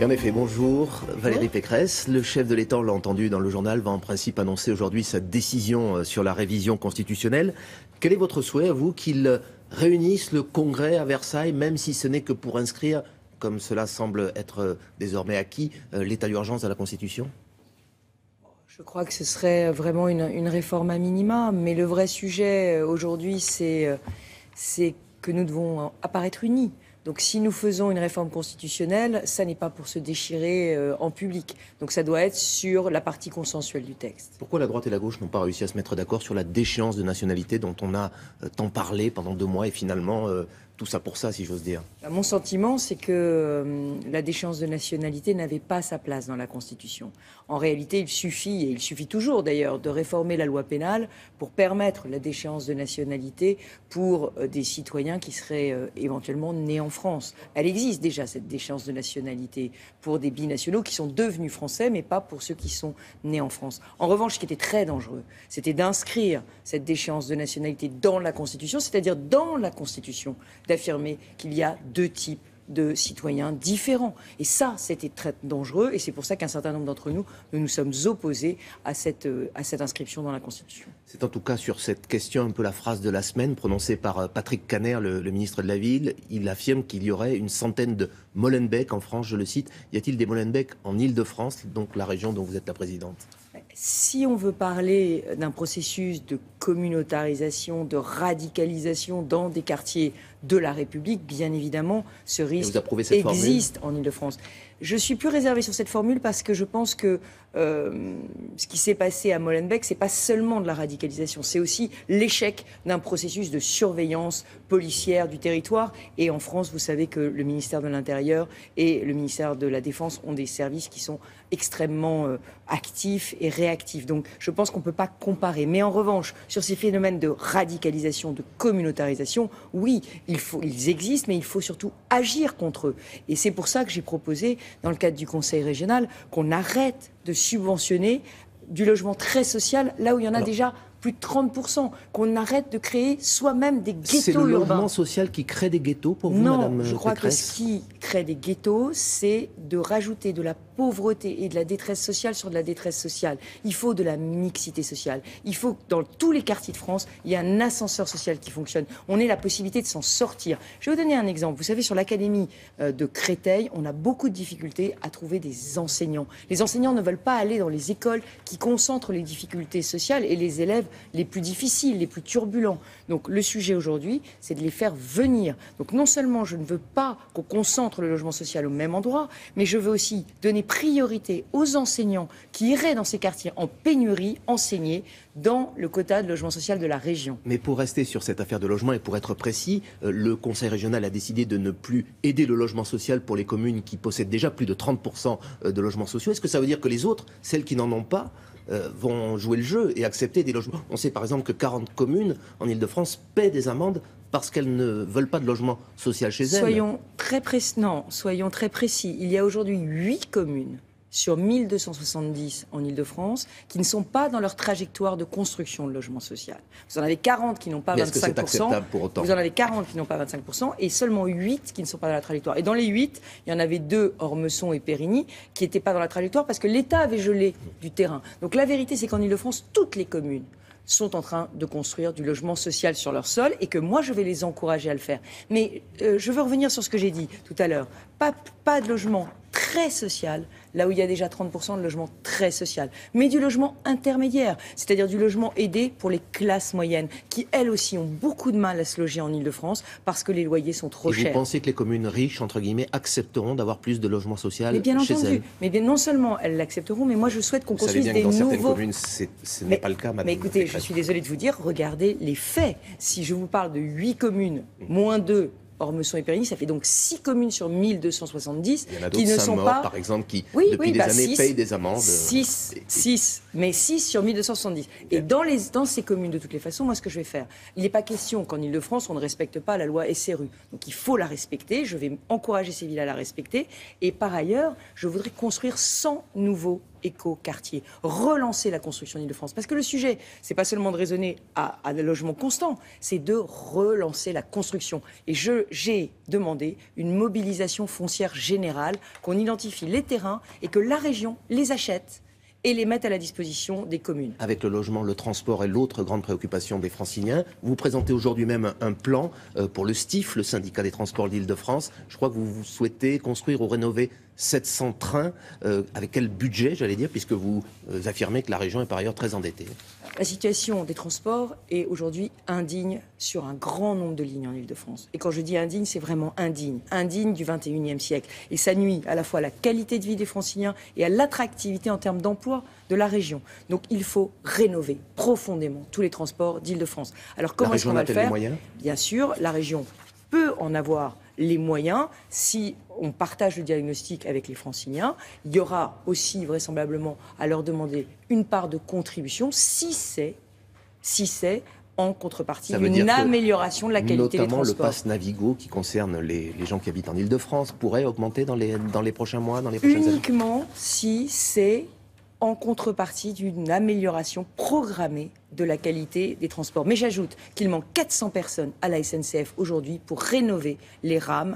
Et en effet, bonjour Valérie Pécresse. Le chef de l'État, on l'a entendu dans le journal, va en principe annoncer aujourd'hui sa décision sur la révision constitutionnelle. Quel est votre souhait, à vous, qu'il réunisse le Congrès à Versailles, même si ce n'est que pour inscrire, comme cela semble être désormais acquis, l'état d'urgence à la Constitution ? Je crois que ce serait vraiment une réforme à minima, mais le vrai sujet aujourd'hui, c'est que nous devons apparaître unis. Donc si nous faisons une réforme constitutionnelle, ça n'est pas pour se déchirer en public. Donc ça doit être sur la partie consensuelle du texte. Pourquoi la droite et la gauche n'ont pas réussi à se mettre d'accord sur la déchéance de nationalité dont on a tant parlé pendant 2 mois et finalement tout ça pour ça, si j'ose dire? Mon sentiment, c'est que la déchéance de nationalité n'avait pas sa place dans la Constitution. En réalité, il suffit, et il suffit toujours d'ailleurs, de réformer la loi pénale pour permettre la déchéance de nationalité pour des citoyens qui seraient éventuellement nés en France. Elle existe déjà, cette déchéance de nationalité, pour des binationaux qui sont devenus français, mais pas pour ceux qui sont nés en France. En revanche, ce qui était très dangereux, c'était d'inscrire cette déchéance de nationalité dans la Constitution, c'est-à-dire dans la Constitution, d'affirmer qu'il y a 2 types de citoyens différents. Et ça, c'était très dangereux, et c'est pour ça qu'un certain nombre d'entre nous, nous sommes opposés à cette inscription dans la Constitution. C'est en tout cas sur cette question un peu la phrase de la semaine prononcée par Patrick Kanner, le ministre de la Ville. Il affirme qu'il y aurait une centaine de Molenbeek en France, je le cite. Y a-t-il des Molenbeek en Île-de-France, donc la région dont vous êtes la présidente ? Si on veut parler d'un processus de communautarisation, de radicalisation dans des quartiers de la République, bien évidemment, ce risque existe en Île-de-France. Je suis plus réservée sur cette formule parce que je pense que ce qui s'est passé à Molenbeek, c'est pas seulement de la radicalisation, c'est aussi l'échec d'un processus de surveillance policière du territoire. Et en France, vous savez que le ministère de l'Intérieur et le ministère de la Défense ont des services qui sont extrêmement actifs et réactifs. Donc je pense qu'on ne peut pas comparer. Mais en revanche, sur ces phénomènes de radicalisation, de communautarisation, oui, ils existent, mais il faut surtout agir contre eux. Et c'est pour ça que j'ai proposé, dans le cadre du Conseil régional, qu'on arrête de subventionner du logement très social, là où il y en a déjà plus de 30%, qu'on arrête de créer soi-même des ghettos urbains. C'est le logement social qui crée des ghettos pour vous, Madame Pécresse ? Non, je crois que ce qui crée des ghettos, c'est de rajouter de la pauvreté et de la détresse sociale sur de la détresse sociale. Il faut de la mixité sociale. Il faut que dans tous les quartiers de France, il y ait un ascenseur social qui fonctionne. On ait la possibilité de s'en sortir. Je vais vous donner un exemple. Vous savez, sur l'académie de Créteil, on a beaucoup de difficultés à trouver des enseignants. Les enseignants ne veulent pas aller dans les écoles qui concentrent les difficultés sociales et les élèves les plus difficiles, les plus turbulents. Donc le sujet aujourd'hui, c'est de les faire venir. Donc non seulement je ne veux pas qu'on concentre le logement social au même endroit, mais je veux aussi donner priorité aux enseignants qui iraient dans ces quartiers en pénurie enseigner dans le quota de logement social de la région. Mais pour rester sur cette affaire de logement et pour être précis, le Conseil régional a décidé de ne plus aider le logement social pour les communes qui possèdent déjà plus de 30% de logements sociaux. Est-ce que ça veut dire que les autres, celles qui n'en ont pas, vont jouer le jeu et accepter des logements? On sait par exemple que 40 communes en Île-de-France paient des amendes parce qu'elles ne veulent pas de logement social chez elles. Soyons très précis. Il y a aujourd'hui 8 communes sur 1270 en Île-de-France qui ne sont pas dans leur trajectoire de construction de logement social. Vous en avez 40 qui n'ont pas 25%. Est-ce que c'est acceptable pour autant ? Vous en avez 40 qui n'ont pas 25% et seulement 8 qui ne sont pas dans la trajectoire. Et dans les 8, il y en avait 2, Ormesson et Périgny, qui n'étaient pas dans la trajectoire parce que l'État avait gelé du terrain. Donc la vérité, c'est qu'en Île-de-France, toutes les communes sont en train de construire du logement social sur leur sol et que moi, je vais les encourager à le faire. Mais je veux revenir sur ce que j'ai dit tout à l'heure. Pas de logement très social, là où il y a déjà 30% de logement très social, mais du logement intermédiaire, c'est-à-dire du logement aidé pour les classes moyennes, qui elles aussi ont beaucoup de mal à se loger en Île-de-France parce que les loyers sont trop chers. Et vous pensez que les communes riches, entre guillemets, accepteront d'avoir plus de logement social chez elles ? Mais bien entendu, mais bien, non seulement elles l'accepteront, mais moi je souhaite qu'on construise des nouveaux... Vous savez bien que dans certaines communes, ce n'est pas le cas, Madame. Mais écoutez, je suis désolée de vous dire, regardez les faits. Si je vous parle de 8 communes, moins 2, Ormesson et Périgny, ça fait donc 6 communes sur 1270 qui ne sont pas... par exemple, qui depuis des années payent des amendes. 6, mais 6 sur 1270. Et dans ces communes, de toutes les façons, moi, ce que je vais faire, il n'est pas question qu'en Île-de-France, on ne respecte pas la loi SRU. Donc il faut la respecter, je vais encourager ces villes à la respecter. Et par ailleurs, je voudrais construire 100 nouveaux éco-quartiers, relancer la construction en Ile-de-France. Parce que le sujet, c'est pas seulement de raisonner à des logements constants, c'est de relancer la construction. Et j'ai demandé une mobilisation foncière générale, qu'on identifie les terrains et que la région les achète et les mettre à la disposition des communes. Avec le logement, le transport est l'autre grande préoccupation des Franciliens. Vous présentez aujourd'hui même un plan pour le STIF, le syndicat des transports d'Île-de-France. Je crois que vous souhaitez construire ou rénover 700 trains. Avec quel budget, j'allais dire, puisque vous affirmez que la région est par ailleurs très endettée? La situation des transports est aujourd'hui indigne sur un grand nombre de lignes en Île-de-France. Et quand je dis indigne, c'est vraiment indigne. Indigne du 21e siècle. Et ça nuit à la fois à la qualité de vie des Franciliens et à l'attractivité en termes d'emploi de la région. Donc il faut rénover profondément tous les transports d'Île-de-France. Alors comment est-ce qu'on va le faire? Bien sûr, la région peut en avoir les moyens si on partage le diagnostic avec les Franciliens. Il y aura aussi vraisemblablement à leur demander une part de contribution si c'est en contrepartie d'une amélioration de la qualité des transports. Notamment le pass Navigo qui concerne les gens qui habitent en Île-de-France pourrait augmenter dans les prochains mois, dans les prochaines années. Uniquement si c'est en contrepartie d'une amélioration programmée de la qualité des transports. Mais j'ajoute qu'il manque 400 personnes à la SNCF aujourd'hui pour rénover les rails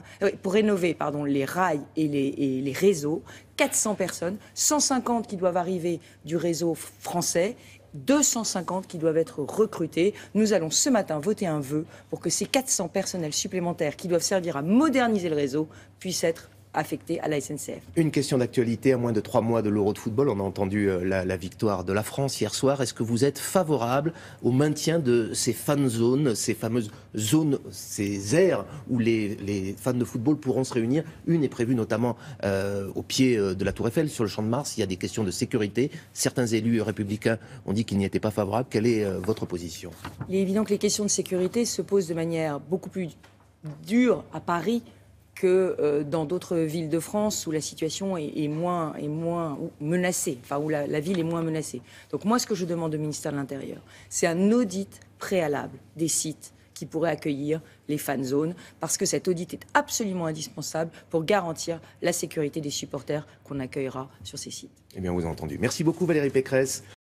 et les réseaux. 400 personnes, 150 qui doivent arriver du réseau français, 250 qui doivent être recrutés. Nous allons ce matin voter un vœu pour que ces 400 personnels supplémentaires qui doivent servir à moderniser le réseau puissent être affectés à la SNCF. Une question d'actualité, à moins de 3 mois de l'Euro de football, on a entendu la victoire de la France hier soir. Est-ce que vous êtes favorable au maintien de ces fan zones, ces fameuses zones, ces aires où les fans de football pourront se réunir? Une est prévue notamment au pied de la Tour Eiffel, sur le Champ de Mars. Il y a des questions de sécurité. Certains élus républicains ont dit qu'ils n'y étaient pas favorables. Quelle est votre position? Il est évident que les questions de sécurité se posent de manière beaucoup plus dure à Paris que dans d'autres villes de France où la situation est moins menacée, enfin où la ville est moins menacée. Donc moi, ce que je demande au ministère de l'Intérieur, c'est un audit préalable des sites qui pourraient accueillir les fan zones, parce que cet audit est absolument indispensable pour garantir la sécurité des supporters qu'on accueillera sur ces sites. Eh bien, vous avez entendu. Merci beaucoup Valérie Pécresse.